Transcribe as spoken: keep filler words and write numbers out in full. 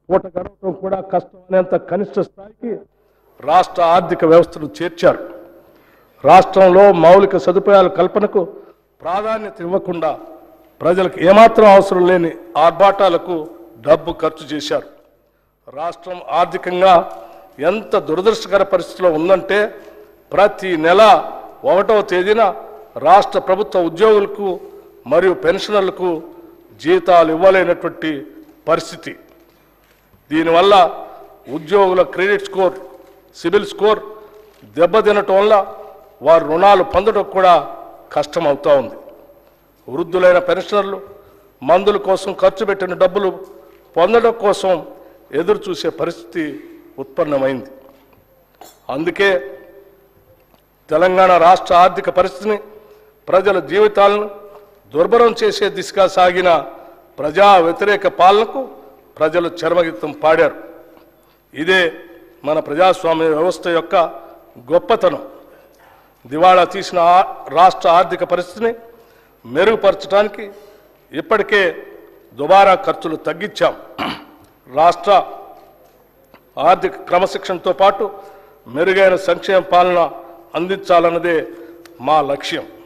పూట గడవటం కూడా కష్టమైనంత కనిష్ట స్థాయికి రాష్ట్ర ఆర్థిక వ్యవస్థను చేర్చారు. రాష్ట్రంలో మౌలిక సదుపాయాల కల్పనకు ప్రాధాన్యత ఇవ్వకుండా ప్రజలకు ఏమాత్రం అవసరం లేని ఆర్భాటాలకు డబ్బు ఖర్చు చేశారు. రాష్ట్రం ఆర్థికంగా ఎంత దురదృష్టకర పరిస్థితిలో ఉందంటే ప్రతి నెల ఒకటవ తేదీన రాష్ట్ర ప్రభుత్వ ఉద్యోగులకు మరియు పెన్షనర్లకు జీతాలు ఇవ్వలేనటువంటి పరిస్థితి. దీనివల్ల ఉద్యోగుల క్రెడిట్ స్కోర్, సిబిల్ స్కోర్ దెబ్బతినటం వల్ల వారు రుణాలు పొందడం కూడా కష్టమవుతూ ఉంది. వృద్ధులైన పెన్షనర్లు మందుల కోసం ఖర్చు పెట్టిన డబ్బులు పొందడం కోసం ఎదురు చూసే పరిస్థితి ఉత్పన్నమైంది. అందుకే తెలంగాణ రాష్ట్ర ఆర్థిక పరిస్థితిని, ప్రజల జీవితాలను దుర్భరం చేసే దిశగా సాగిన ప్రజా వ్యతిరేక పాలనకు ప్రజలు చరమగీతం పాడారు. ఇదే మన ప్రజాస్వామ్య వ్యవస్థ యొక్క గొప్పతనం. దివాళా తీసిన రాష్ట్ర ఆర్థిక పరిస్థితిని మెరుగుపరచడానికి ఇప్పటికే దుబారా ఖర్చులు తగ్గించాం. రాష్ట్ర ఆర్థిక క్రమశిక్షణతో పాటు మెరుగైన సంక్షేమ పాలన అందించాలన్నదే మా లక్ష్యం.